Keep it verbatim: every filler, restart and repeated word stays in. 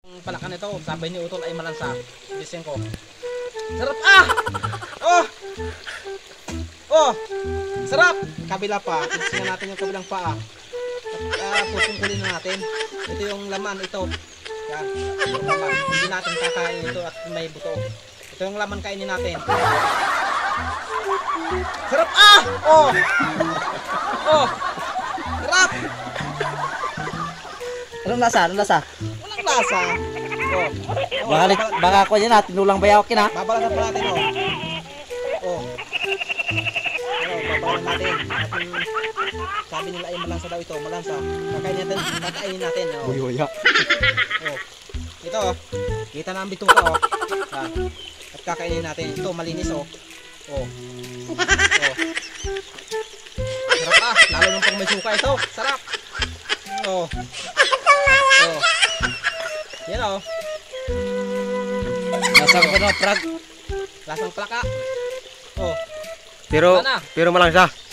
Ang palakan nito, sabi ni Utol ay malansa. Gising ko. Sarap ah! Oh! Oh! Sarap! Kabila pa. Tingnan natin yung kabilang paa. At uh, pupungkulin na natin. Ito yung laman, ito. Yan. Yung laman. Hindi natin kakain ito at may buto. Ito yung laman kainin natin. Sarap ah! Oh! Oh! Sarap! Anong lasa? Anong lasa? Walang lasa. Oh. Baka, baka ako yan ha, tinulang bayaw kin ha. Babalasan pa natin, oh. Oh. Oh, babalasan natin. At yung sabi nila ay malansa daw ito, malansa. Kakainin natin, kakainin natin, oh. Uy, uy, ha. Oh. Ito, oh. Kita na ang bituka, oh. Ah. At kakainin natin. Ito, malinis, oh. Oh. Oh. Sarap ah, lalo nung pang may suka ito. Sarap. Oh. Oh. Yan, oh. Lasang ko no, prag. Lasang plaka. Oh. Pero, Sana. pero malangsa.